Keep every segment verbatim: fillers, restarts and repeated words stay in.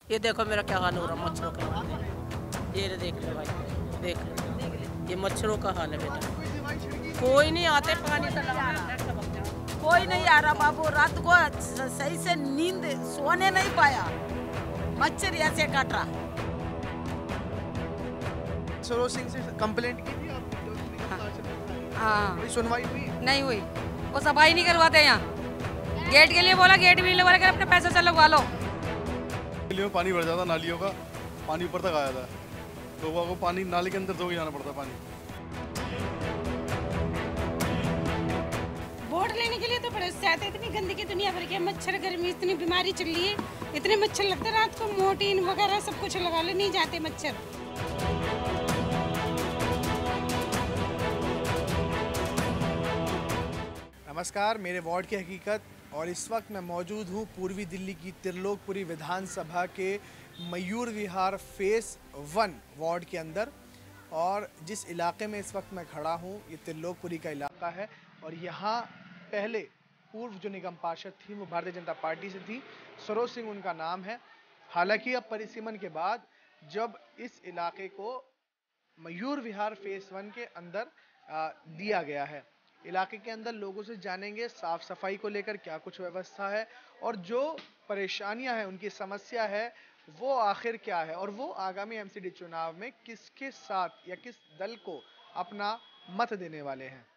ये देखो मेरा क्या हाल हो रहा है मच्छरों के हाल। ये देख लो भाई, देख लो ये मच्छरों का हाल है बेटा। कोई नहीं आते पानी से कोई नहीं आ रहा बाबू। रात को सही से नींद सोने नहीं पाया, मच्छर ऐसे काट रहा। सरोज सिंह से कंप्लेंट की थी आपने? हाँ, कोई सुनवाई हुई? नहीं हुई। वो सफाई नहीं करवाते यहाँ। गेट के लिए बोला, गेट भी नहीं लगवा, अपने पैसे से लगवा लो। नालियों में पानी भर जाता, नालियों का पानी ऊपर तक आया था, लोगों को पानी नाली के अंदर धो के जाना पड़ता पानी। वोट लेने के लिए तो बड़े उत्साह थे। इतनी गंदगी दुनिया भर की, मच्छर गर्मी, इतनी बीमारी चल रही है, इतने मच्छर लगते रात को। मोर्टीन वगैरह सब कुछ लगा ले, नहीं जाते मच्छर। नमस्कार, मेरे वार्ड की हकीकत। और इस वक्त मैं मौजूद हूँ पूर्वी दिल्ली की त्रिलोकपुरी विधानसभा के Mayur Vihar phase one ward के अंदर। और जिस इलाके में इस वक्त मैं खड़ा हूँ ये त्रिलोकपुरी का इलाका है। और यहाँ पहले पूर्व जो निगम पार्षद थी वो भारतीय जनता पार्टी से थी, सरोज सिंह उनका नाम है। हालांकि अब परिसीमन के बाद जब इस इलाके को मयूर विहार फेस वन के अंदर आ, दिया गया है, इलाके के अंदर लोगों से जानेंगे साफ सफाई को लेकर क्या कुछ व्यवस्था है और जो परेशानियां हैं, उनकी समस्या है वो आखिर क्या है, और वो आगामी एमसीडी चुनाव में किसके साथ या किस दल को अपना मत देने वाले हैं।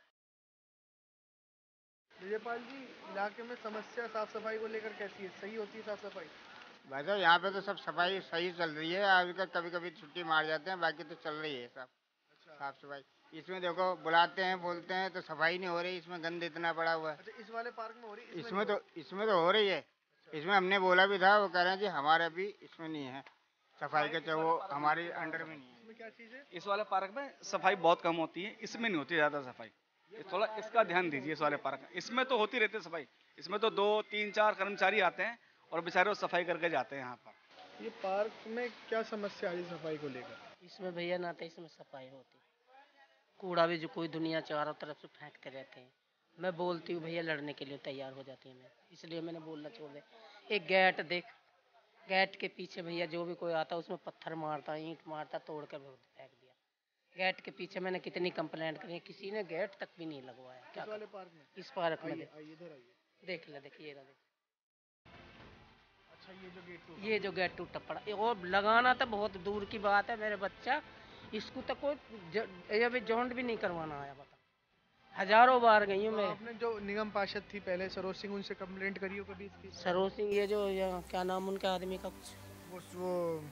विजयपाल जी, इलाके में समस्या साफ सफाई को लेकर कैसी है? सही होती है साफ सफाई? भाई साहब यहाँ पे तो सब सफाई सही चल रही है। अभी तक कभी कभी छुट्टी मार जाते हैं, बाकी तो चल रही है सब। अच्छा। साफ सफाई इसमें देखो, बुलाते हैं बोलते हैं तो सफाई नहीं हो रही। इसमें गंद इतना पड़ा हुआ है। अच्छा, इस वाले पार्क में हो रही है? इसमें तो इसमें तो हो रही है। इसमें हमने बोला भी था, वो कह रहे हैं जी हमारे अभी इसमें नहीं है सफाई के, चाहे वो हमारी अंडर में नहीं है। इसमें क्या चीज़ है? इस वाले पार्क में सफाई बहुत कम होती है, इसमें नहीं होती ज़्यादा सफाई। थोड़ा इसका ध्यान दीजिए इस वाले पार्क में। इसमें तो होती रहती है सफाई, इसमें तो दो तीन चार कर्मचारी आते हैं और बेचारे वो सफाई करके जाते हैं यहाँ पर। ये पार्क में क्या समस्या है सफाई को लेकर? इसमें भैया ना तो इसमें सफाई होती, कूड़ा भी जो कोई दुनिया चारों तरफ से फेंकते रहते हैं। मैं बोलती हूँ भैया, लड़ने के लिए तैयार हो जाती है मैं, इसलिए मैंने बोलना छोड़ दे। एक गेट देख, गेट के पीछे भैया जो भी कोई आता उसमें पत्थर मारता, ईंट मारता, तोड़ कर फेंक दिया। गेट के पीछे मैंने कितनी कंप्लेंट करी, किसी ने गेट तक भी नहीं लगवाया। क्या इस वाले पार्क में? इस पार्क में देख, इधर आइए, देख ले, देखिए ना, देख। अच्छा, ये जो गेट टूटा, ये जो गेट टूटा पड़ा, और लगाना तो बहुत दूर की बात है मेरे बच्चा, इसको तो कोई अभी जॉइंट भी नहीं करवाना आया। बता, हजारों बार गई हूँ तो मैं। आपने जो निगम पार्षद थी पहले सरोज सिंह, उनसे कंप्लेंट करी हो कभी इसकी? सरोज सिंह, ये जो ये क्या नाम उनके आदमी का, कुछ वो, वो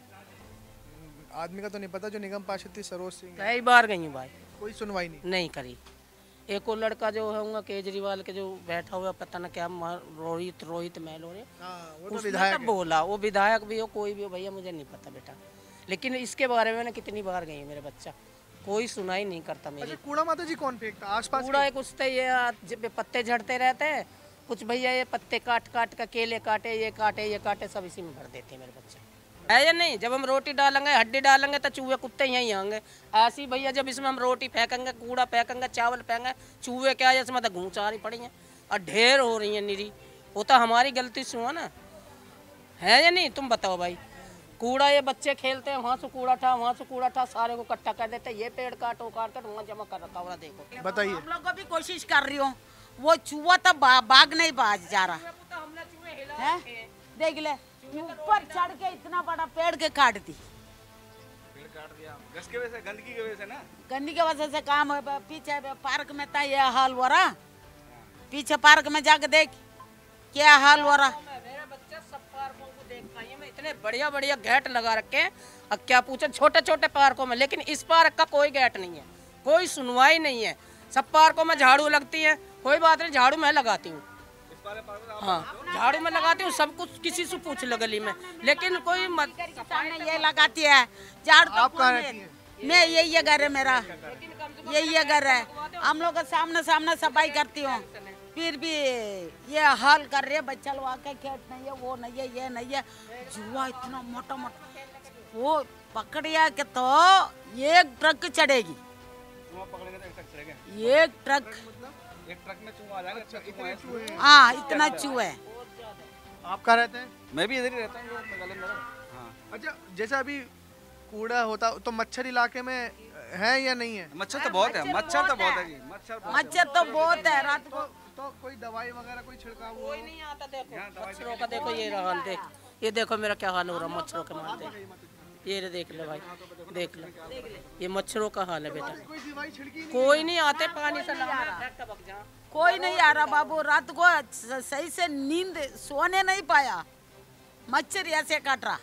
आदमी का तो नहीं पता, जो निगम पार्षद थी सरोज सिंह। कई बार गई हूँ भाई, कोई सुनवाई नहीं नहीं करी। एक और लड़का जो है केजरीवाल के जो बैठा हुआ, पता ना क्या, रोहित रोहित महलोरे, वो तो उसने विधायक तो बोला, वो विधायक भी हो कोई भी हो भैया, मुझे नहीं पता बेटा, लेकिन इसके बारे में मैंने कितनी बार गई मेरे बच्चा, कोई सुनाई नहीं करता मेरी। अच्छा, कूड़ा माता जी कौन फेंकता आसपास? कूड़ा कुछ तो ये पत्ते झड़ते रहते हैं, कुछ भैया ये पत्ते काट काट का, केले काटे, ये काटे, ये काटे, सब इसी में भर देते हैं मेरे बच्चे, है या नहीं? जब हम रोटी डालेंगे, हड्डी डालेंगे तो चूहे कुत्ते यहीं आएंगे। ऐसे ही भैया जब इसमें हम रोटी फेंकेंगे, कूड़ा फेंकेंगे, चावल फेंकेंगे, चूहे क्या है इसमें तो घूंच आ रही पड़ी हैं और ढेर हो रही हैं निरी। वो तो हमारी गलती से हुआ ना, है या नहीं? तुम बताओ भाई। कूड़ा ये बच्चे खेलते हैं, वहाँ से कूड़ा था, वहाँ से कूड़ा था, सारे को इकट्ठा कर देते हैं, ये पेड़ काटो काट कर वहाँ जमा कर रखा हुआ। देखो, बताइए। हम लोग भी कोशिश कर रही हूँ, वो चूहा तो बा, बाग नहीं बाज जा रहा है। देख ले, ऊपर चढ़ के इतना बड़ा पेड़ के काट दी। पेड़ काट दिया गैस की वजह से, गंदगी की वजह से ना, गंदगी की वजह से काम है। पीछे पार्क में था ये हाल हो रहा, पीछे पार्क में जाके देख क्या हाल हो रहा। मेरा बच्चा सब पार्कों को देख पाई है, मैं इतने बढ़िया बढ़िया गेट लगा रखे हैं, अब क्या पूछे, छोटे छोटे पार्कों में, लेकिन इस पार्क का कोई गेट नहीं है, कोई सुनवाई नहीं है। सब पार्कों में झाड़ू लगती है, कोई बात नहीं, झाड़ू मैं लगाती हूँ, हाँ झाड़ू में लगाती हूँ, सब कुछ किसी से पूछ लो गली में, लेकिन कोई मत ये लगाती है झाड़ू। आप कहाँ रहती हैं? मैं यही ये घर है मेरा, यही ये घर है। हम लोग सामने सामने सफाई करती हूँ, फिर भी ये हाल कर रहे हैं। बच्चा लोग आके खेत नहीं है, वो नहीं है, ये नहीं है। जुआ इतना मोटा मोटा, वो पकड़िया के तो एक ट्रक चढ़ेगी, एक ट्रक, एक ट्रक में चूहा आ जाएगा। हाँ इतना चूहा है। आप कहाँ रहते हैं? मैं भी इधर ही रहता हूँ, मेरा। हाँ। अच्छा, जैसा अभी कूड़ा होता तो मच्छर इलाके में है या नहीं है? मच्छर तो बहुत है, मच्छर तो बहुत है जी, मच्छर बहुत है। मच्छर तो बहुत है। रात को तो कोई दवाई वगैरह कोई छिड़काव हुआ? कोई नहीं आता। देखो मच्छरों का, देखो ये हाल, देख ये देखो मेरा क्या हाल हो रहा है मच्छरों के मार। देख ये रे, देख लो भाई, देख लो ये मच्छरों का हाल है बेटा। कोई दवाई छिड़की नहीं? कोई नहीं आते, पानी से लगा कोई नहीं आ रहा बाबू। रात को सही से नींद सोने नहीं पाया, मच्छर ऐसे काट रहा।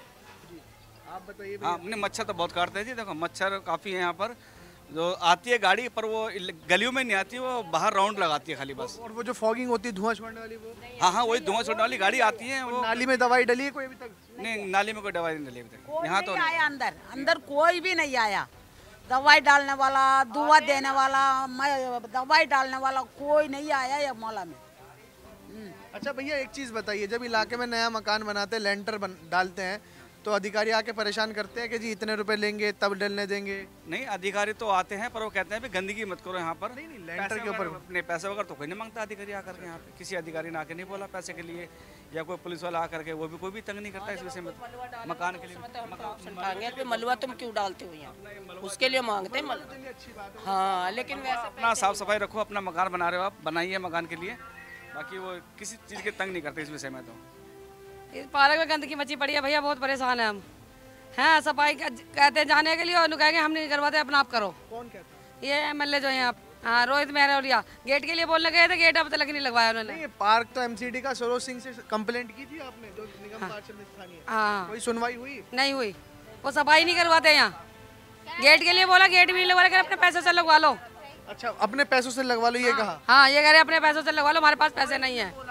आप बताइए। हाँ, अपने मच्छर तो बहुत काटते हैं जी। देखो मच्छर काफ़ी है यहाँ पर। जो आती है गाड़ी पर वो गलियों में नहीं आती, वो बाहर राउंड लगाती है खाली बस। और वो जो फॉगिंग होती है धुआं छोड़ने वाली, वो हाँ हाँ, वही धुआं छोड़ने वाली गाड़ी आती है। वो नाली में दवाई डली है कोई अभी तक? नहीं, नाली में कोई दवाई नहीं डली अभी तक। कोई यहाँ नहीं तो आया अंदर, अंदर कोई भी नहीं आया। दवाई डालने वाला, धुआं देने वाला, दवाई डालने वाला कोई नहीं आया ये मौला में। अच्छा भैया, एक चीज़ बताइए, जब इलाके में नया मकान बनाते हैं, लेंटर बन डालते हैं, तो अधिकारी आके परेशान करते हैं कि जी इतने रुपए लेंगे तब डलने देंगे? नहीं, अधिकारी तो आते हैं पर वो कहते हैं भी गंदगी मत करो यहाँ पर। नहीं नहीं, लेंटर के ऊपर अपने पैसे वगैरह तो कोई नहीं मांगता अधिकारी आकर के यहाँ पे। किसी अधिकारी ने आके नहीं बोला पैसे के लिए, या कोई पुलिस वाला आकर के, वो भी कोई भी तंग नहीं करता इस विषय में। मकान के लिए मलबा तुम क्यों डालते हो यहाँ, उसके लिए मांगते हैं मलबा। हाँ, लेकिन वैसे अपना साफ सफाई रखो, अपना मकान बना रहे हो आप, बनाइए मकान के लिए, बाकी वो किसी चीज़ के तंग नहीं करते इस विषय में। तो इस पार्क में गंदगी मची पड़ी है भैया, बहुत परेशान है हम। हैं सफाई कहते हैं जाने के लिए, और कहेंगे हम नहीं करवाते, अपना आप करो। कौन कहता है? ये एमएलए जो है आप, हाँ, रोहित मेहरोलिया। गेट के लिए बोलने गए थे, गेट अब तक नहीं लगवाया उन्होंने। नहीं, पार्क तो एमसीडी का सरोज सिंह से कंप्लेंट की थी आपने, जो निगम पार्षद में स्थानीय, हाँ, कोई सुनवाई हुई? नहीं हुई। वो सफाई नहीं करवाते यहाँ। गेट के लिए बोला, गेट भी लगवा, अपने पैसों से लगवा लो। अच्छा, अपने पैसों से लगवा लो, ये कहा? हाँ, ये कह रहे अपने पैसों से लगवा लो, हमारे पास पैसे नहीं है,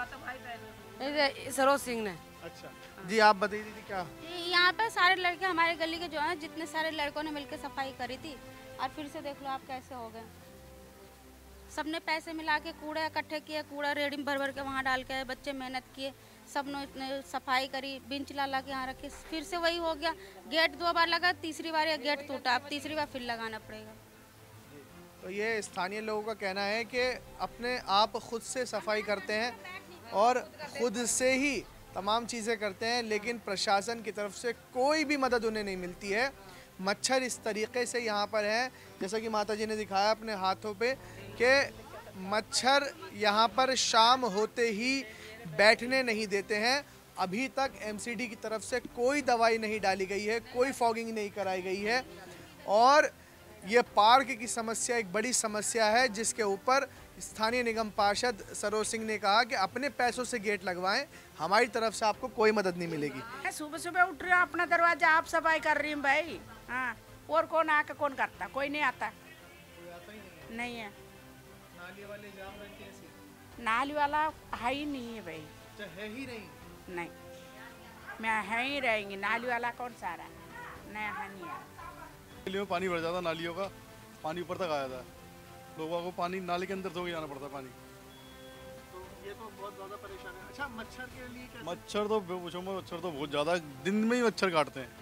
सरोज सिंह ने। अच्छा जी, आप बताइए दीदी क्या? यहाँ पे सारे लड़के हमारे गली के जो हैं, जितने सारे लड़कों ने मिलकर सफाई करी थी, और फिर से देख लो आप कैसे हो गए। सबने पैसे मिला के कूड़ा इकट्ठे किए, कूड़ा रेडी भर भर के वहाँ डाल के बच्चे मेहनत किए, सबने इतने सफाई करी, बेंच ला ला के यहाँ रखे, फिर से वही हो गया। गेट दो बार लगा, तीसरी बार ये गेट टूटा, अब तीसरी बार फिर लगाना पड़ेगा। तो ये स्थानीय लोगों का कहना है कि अपने आप खुद से सफाई करते हैं और खुद से ही तमाम चीज़ें करते हैं, लेकिन प्रशासन की तरफ से कोई भी मदद उन्हें नहीं मिलती है। मच्छर इस तरीके से यहाँ पर हैं, जैसा कि माता जी ने दिखाया अपने हाथों पे, कि मच्छर यहाँ पर शाम होते ही बैठने नहीं देते हैं। अभी तक एमसीडी की तरफ से कोई दवाई नहीं डाली गई है, कोई फॉगिंग नहीं कराई गई है, और ये पार्क की समस्या एक बड़ी समस्या है, जिसके ऊपर स्थानीय निगम पार्षद सरोज सिंह ने कहा कि अपने पैसों से गेट लगवाएं, हमारी तरफ से आपको कोई मदद नहीं मिलेगी। सुबह सुबह उठ रही हूँ, अपना दरवाजा आप सफाई कर रही हूँ भाई। हाँ, और कौन आके कौन करता? कोई नहीं आता, नहीं है। नाली वाले जाम रहते हैं? नाली वाला है ही नहीं है भाई। है ही नहीं? नहीं, मैं है ही रहेंगी। नाली वाला कौन सा रहा? नहीं है, नहीं है। गलियों में पानी भर जाता, नालियों का पानी ऊपर तक आया था, लोगों को पानी नाले के अंदर धो के जाना पड़ता है पानी। तो ये तो बहुत ज़्यादा परेशान है। अच्छा, मच्छर के लिए कैसे? मच्छर तो पूछो मत, मच्छर तो बहुत ज़्यादा, दिन में ही मच्छर काटते हैं।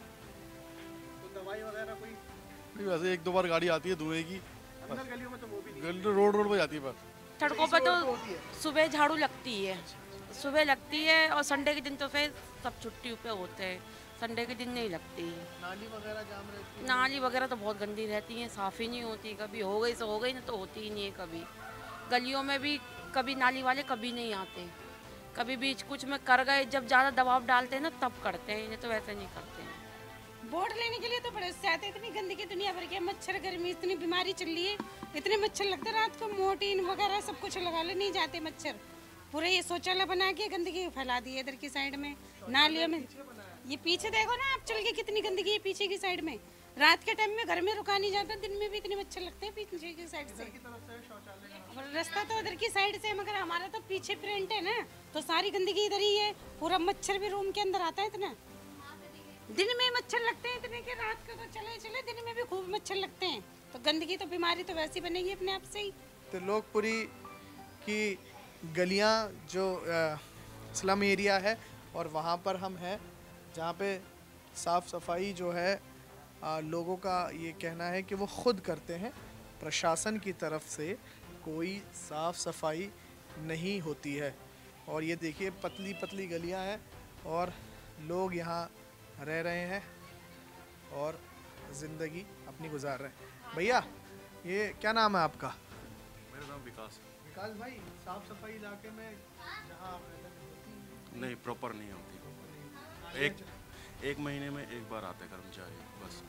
तो दवाई वगैरह कोई? नहीं, वैसे एक दो बार गाड़ी आती है धुएं की, अंदर गलियों में तो वो भी नहीं। गली रोड रोड पे जाती है बस। सड़कों पर तो सुबह झाड़ू लगती है, सुबह लगती है, और संडे के दिन तो फिर सब छुट्टी पे होते हैं, संडे के दिन नहीं लगती है। नाली वगैरह जाम रहती है? नाली वगैरह तो बहुत गंदी रहती हैं, साफ़ ही नहीं होती, कभी हो गई तो हो गई, ना तो होती ही नहीं है कभी। गलियों में भी कभी नाली वाले कभी नहीं आते, कभी बीच कुछ में कर गए, जब ज़्यादा दबाव डालते हैं ना तब करते हैं, नहीं तो वैसे नहीं करते हैं। वोट लेने के लिए तो बड़े से आते हैं, इतनी गंदगी दुनिया भर की, मच्छर गर्मी इतनी बीमारी चल रही है, इतने मच्छर लगते, रात को मोर्टीन वगैरह सब कुछ लगा ले, नहीं जाते मच्छर। पूरे ये शौचालय बना के गंदगी फैला दी है इधर की साइड में, नालियों में। ये पीछे देखो ना आप चल के, कितनी गंदगी है पीछे की साइड में। रात के टाइम में घर में रुका नहीं जाता, दिन में भी इतने मच्छर लगते हैं पीछे की साइड से। रास्ता तो उधर की साइड से, मगर हमारा तो पीछे फ्रंट है ना, तो सारी गंदगी इधर ही है, पूरा मच्छर भी रूम के अंदर आता है इतना। दिन में मच्छर लगते हैं इतने के, रात को तो चले चले, दिन में भी खूब मच्छर लगते हैं। तो गंदगी तो बीमारी तो वैसी बनेगी अपने आप से ही। त्रिलोकपुरी की गलियां जो स्लम एरिया है, और वहाँ पर हम हैं जहाँ पे साफ़ सफाई जो है आ, लोगों का ये कहना है कि वो खुद करते हैं, प्रशासन की तरफ से कोई साफ़ सफाई नहीं होती है। और ये देखिए पतली पतली गलियां हैं, और लोग यहाँ रह रहे हैं और ज़िंदगी अपनी गुजार रहे हैं। भैया ये क्या नाम है आपका? मेरा नाम विकास। विकास भाई, साफ सफाई इलाके में जहाँ आप रहते हैं होती नहीं, प्रॉपर नहीं होती। एक एक महीने में एक बार आते कर्मचारी बस।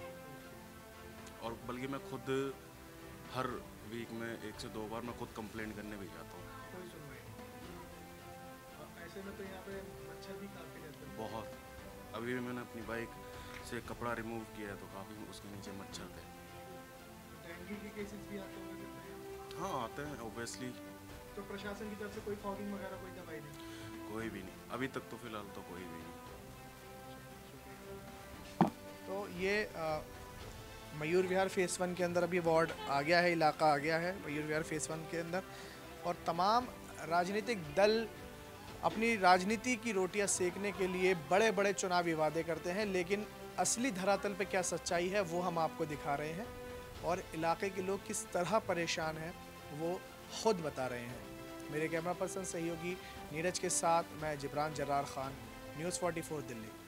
और बल्कि मैं खुद हर वीक में एक से दो बार मैं खुद कंप्लेंट करने भी जाता हूँ। कोई सुनवाई नहीं। ऐसे में तो यहाँ पे मच्छर भी काफ़ी रहते हैं। बहुत। अभी भी मैंने अपनी बाइक से कपड़ा रिमूव किया है तो काफ़ी उसके नीचे मच्छर थे। डेंगू के केसेस भी आते होंगे? हाँ आते हैं ऑब्वियसली। तो प्रशासन की तरफ से कोई फॉगिंग वगैरह कोई दवाई नहीं? कोई भी नहीं, अभी तक तो फिलहाल तो कोई भी नहीं। तो ये आ, मयूर विहार फेस वन के अंदर अभी वार्ड आ गया है, इलाका आ गया है मयूर विहार फेस वन के अंदर, और तमाम राजनीतिक दल अपनी राजनीति की रोटियां सेकने के लिए बड़े बड़े चुनावी वादे करते हैं, लेकिन असली धरातल पे क्या सच्चाई है वो हम आपको दिखा रहे हैं, और इलाके के लोग किस तरह परेशान हैं वो खुद बता रहे हैं। मेरे कैमरा पर्सन सहयोगी नीरज के साथ मैं जिब्रान जर्रार खान, न्यूज़ चौवालीस दिल्ली।